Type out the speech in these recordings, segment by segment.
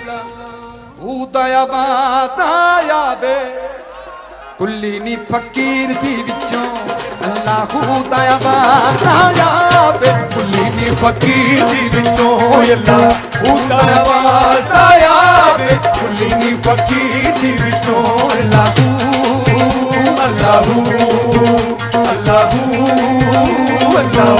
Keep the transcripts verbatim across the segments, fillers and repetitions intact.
उदया बाताया बे कुल्ली नी फकीर दी विचों अल्लाह उदया बाताया बे कुल्ली नी फकीर दी विचों अल्लाह उदया बाताया बे कुल्ली नी फकीर दी विचों अल्लाह अल्लाह अल्लाह अल्लाह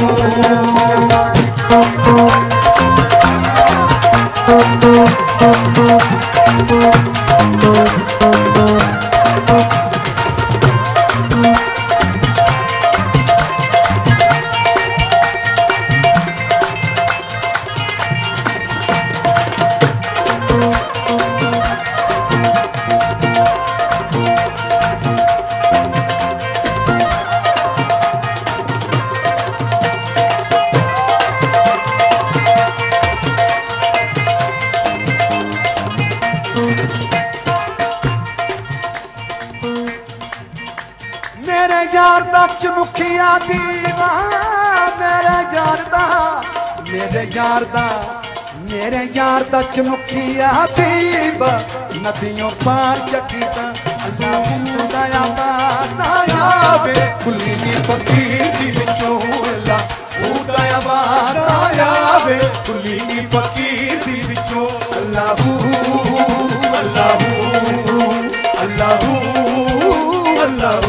मेरे यार दा चमुखिया दीवा मेरे यार दा मेरे यार दा मेरे यार दा चमुखिया दीवा नदियों पार जगीता अल्लाह दया बाताया बे कुल्ली नी फकीर दी विचों अल्लाह दया बाताया बे कुल्ली नी फकीर दी विचों अल्लाह अल्लाह अल्लाह अल्लाह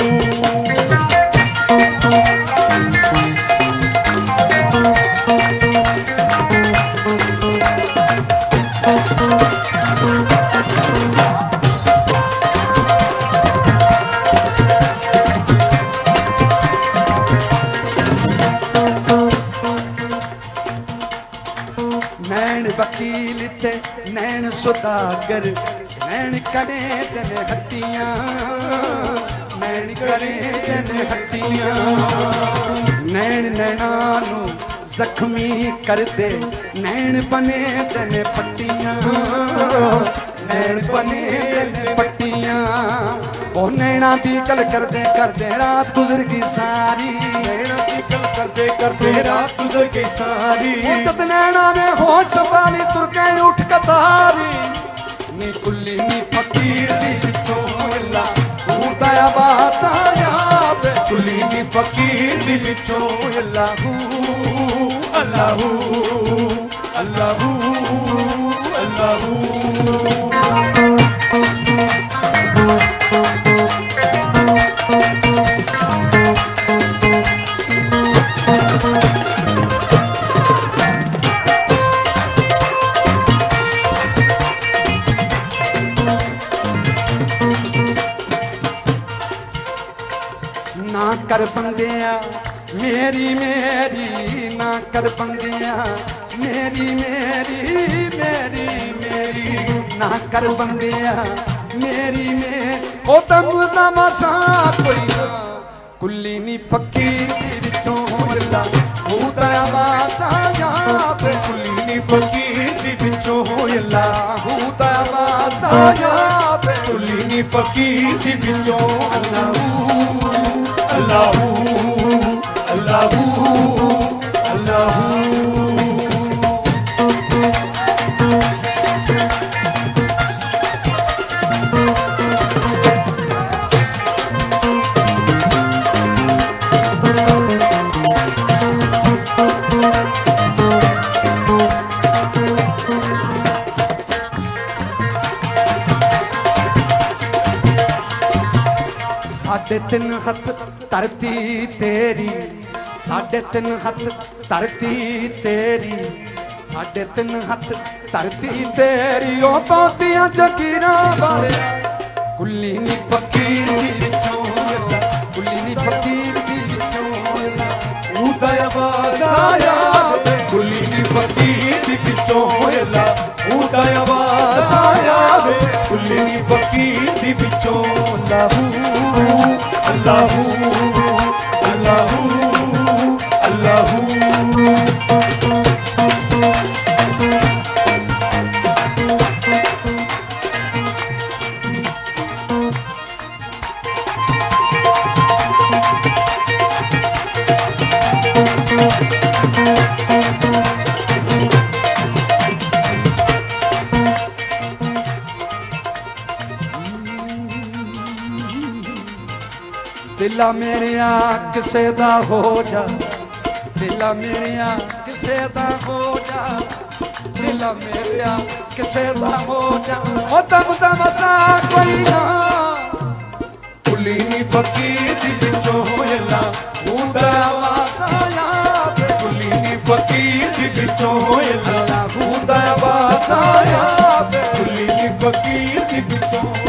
नैन वकील थे नैन सुदागर नैन करे तेन हट्टियां नैन करे तेन हट्टियां नैन नैनानू जख्मी करते नैन बने तेन पट्टियां नैन बने तेन पट्टियां ओ नैना दी गल करदे करदे रात गुजर गई सारी नैना दी गल करदे करदे रात गुजर गई सारी जद नैना ने होश संभाली तुर गए उठ कतारी नी कुल्ली नी फकीर दी विचों अल्लाह दया बाताया बे कुल्ली नी फकीर दी विचों अल्लाह अल्लाह अल्लाह अल्लाह ना कर बंदिया मेरी मेरी ना कर बंदिया मेरी मेरी मेरी मेरी ना कर बंदिया मेरी मेरी ओ तमुदा मसा कोई ना कुल्ली नी फकीर दी विचों अल्लाह दया बाताया बे कुल्ली नी फकीर दी विचों अल्लाह दया बाताया बे कुल्ली नी फकीर दी विचों अल्लाह अल्लाहू अल्लाहू अल्लाहू साढ़े तीन हथ धरती तेरी साढ़े तीन हथ धरती तेरी साढ़े तीन हथ धरती तेरी ओ पौतियां जगीरा वाले कुल्ली नी फकीर दी विचों कुल्ली नी फकीर दी विचों दया बाताया बे कुल्ली नी फकीर दी विचों दया बाताया बे कुल्ली नी फकीर दी विचों अल्लाह अल्लाह अल्लाह दिला मेरिया किसे दा हो जा, दिला मेरिया किसे दा हो जा, दिला मेरिया किसे दा हो जा। ओ दम दम सा कोई ना कुली नी फकीर दी विचों होयला हुंदा वाताया वे, कुली नी फकीर दी विचों होयला हुंदा वाताया वे, कुली नी फकीर दी विचों